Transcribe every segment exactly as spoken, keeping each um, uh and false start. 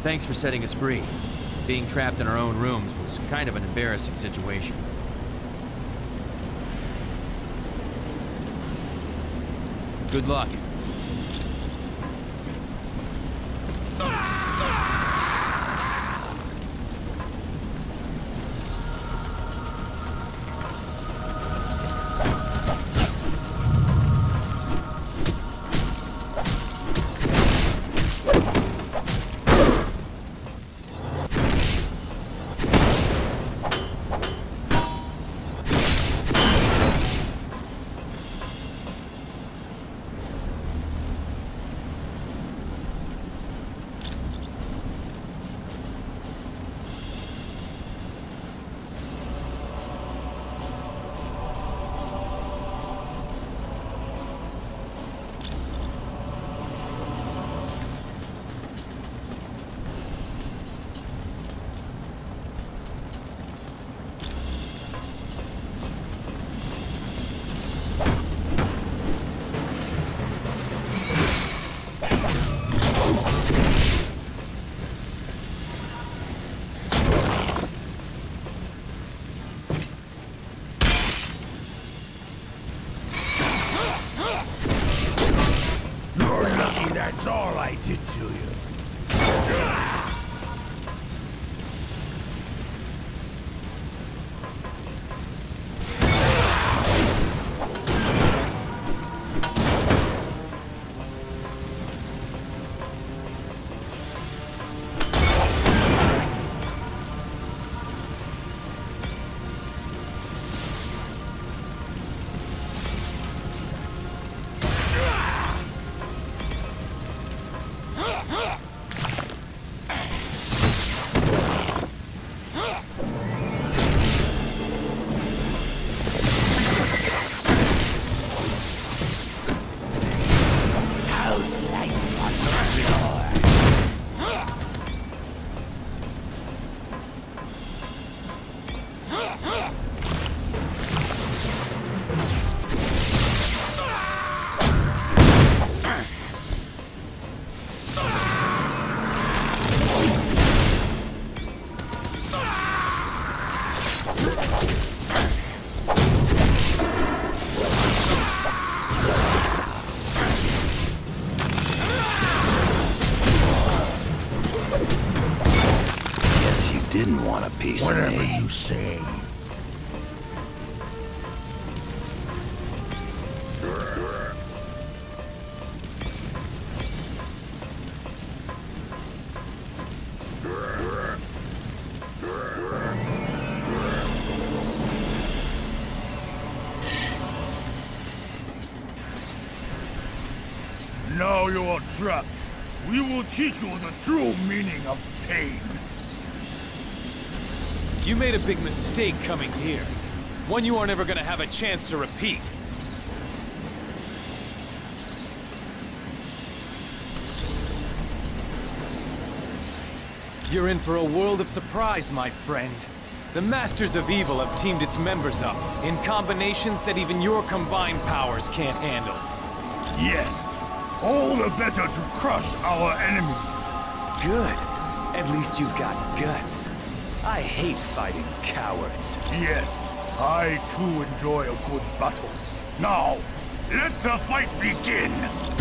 Thanks for setting us free. Being trapped in our own rooms was kind of an embarrassing situation. Good luck. That's all I did to you. Didn't want a piece of me. Whatever you say. Now you are trapped. We will teach you the true meaning of pain. You made a big mistake coming here. One you aren't ever gonna have a chance to repeat. You're in for a world of surprise, my friend. The Masters of Evil have teamed its members up in combinations that even your combined powers can't handle. Yes. All the better to crush our enemies. Good. At least you've got guts. I hate fighting cowards. Yes, I too enjoy a good battle. Now, let the fight begin!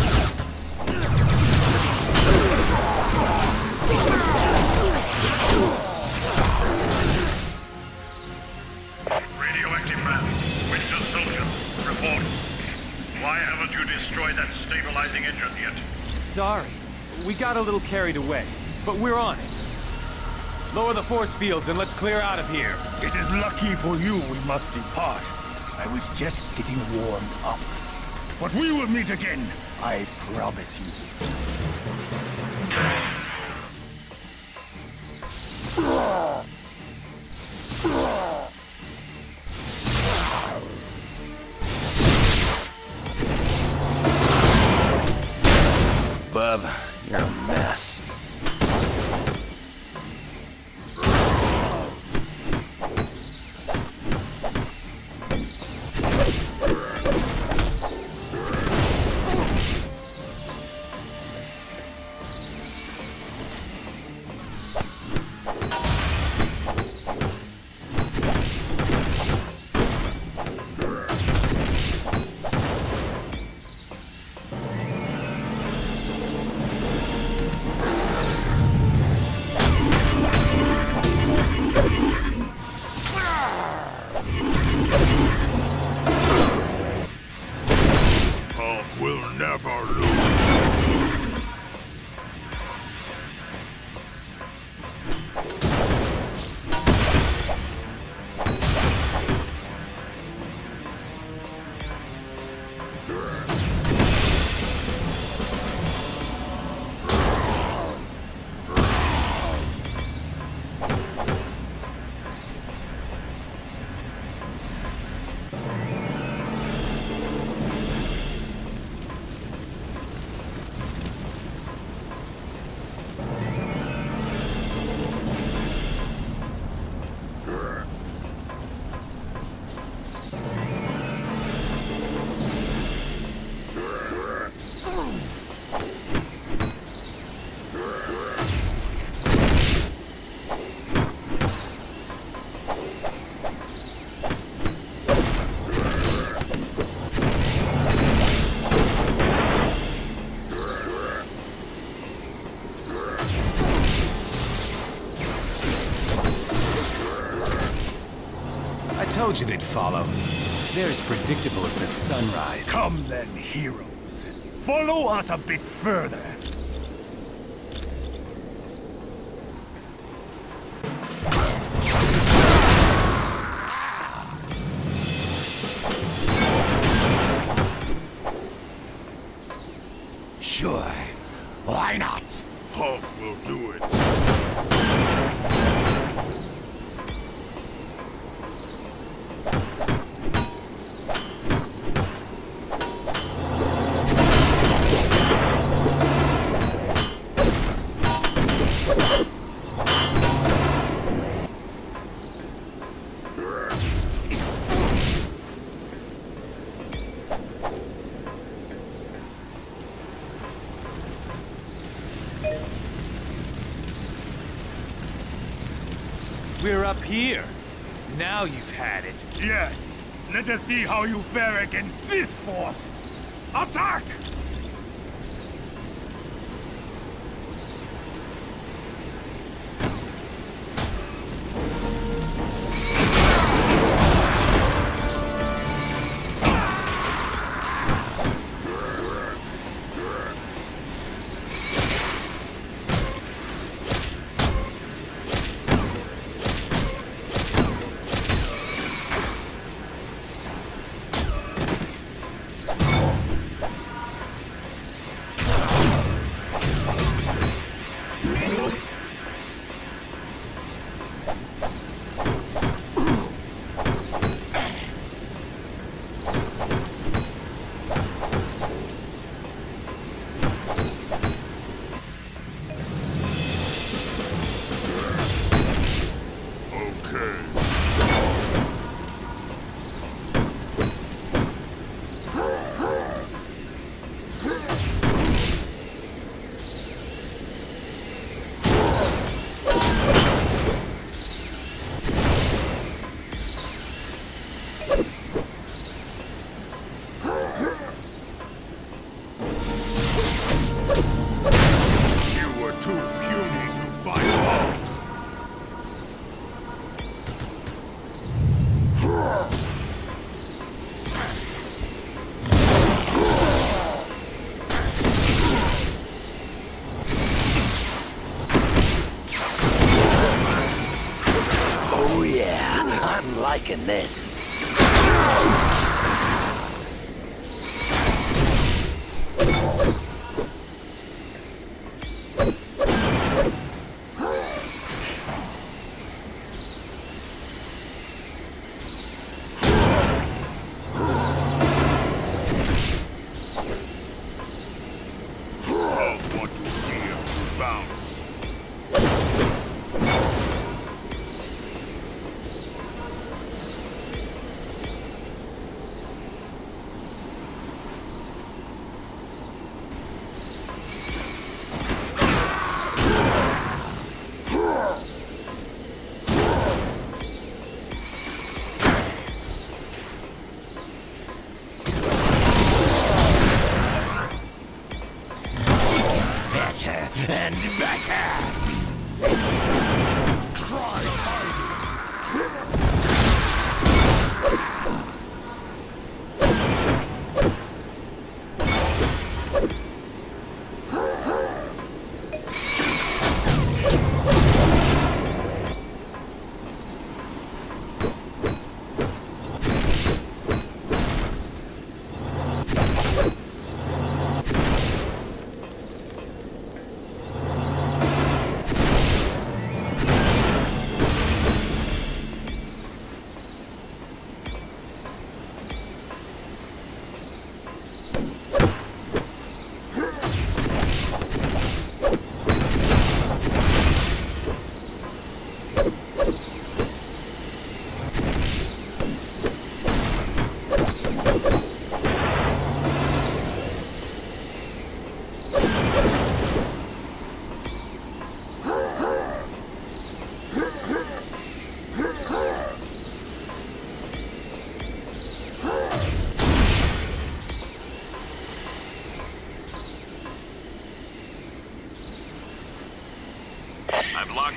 Radioactive man, Winter Soldier, report. Why haven't you destroyed that stabilizing engine yet? Sorry. We got a little carried away, but we're on it. Lower the force fields and let's clear out of here. It is lucky for you we must depart. I was just getting warmed up. But we will meet again, I promise you. Bub, you're a mess. Hulk will never lose. I told you they'd follow. They're as predictable as the sunrise. Come then, heroes. Follow us a bit further. Sure. Why not? Hulk will do it. We're up here. Now you've had it. Yes. Let us see how you fare against this force. Attack! Liking this.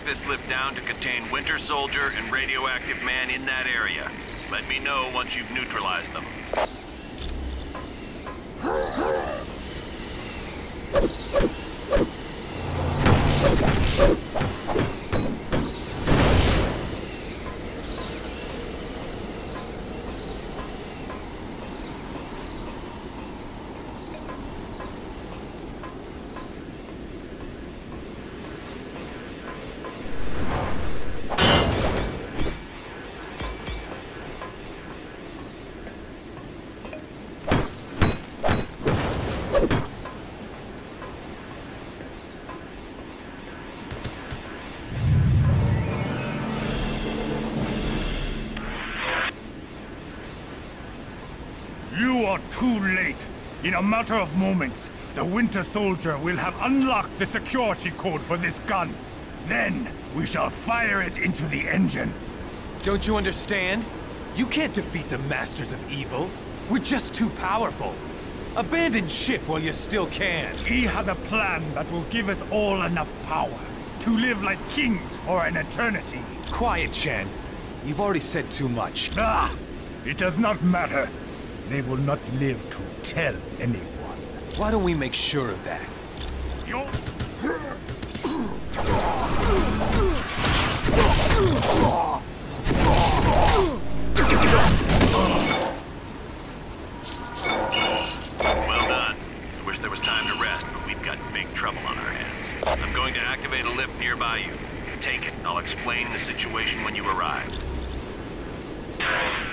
track this lift down to contain Winter Soldier and Radioactive Man in that area. Let me know once you've neutralized them. You are too late. In a matter of moments, the Winter Soldier will have unlocked the security code for this gun. Then, we shall fire it into the engine. Don't you understand? You can't defeat the Masters of Evil. We're just too powerful. Abandon ship while you still can. He has a plan that will give us all enough power to live like kings for an eternity. Quiet, Chen. You've already said too much. Ah! It does not matter. They will not live to tell anyone. Why don't we make sure of that? You're... Well done. I wish there was time to rest, but we've got big trouble on our hands. I'm going to activate a lift nearby you. Take it, and I'll explain the situation when you arrive.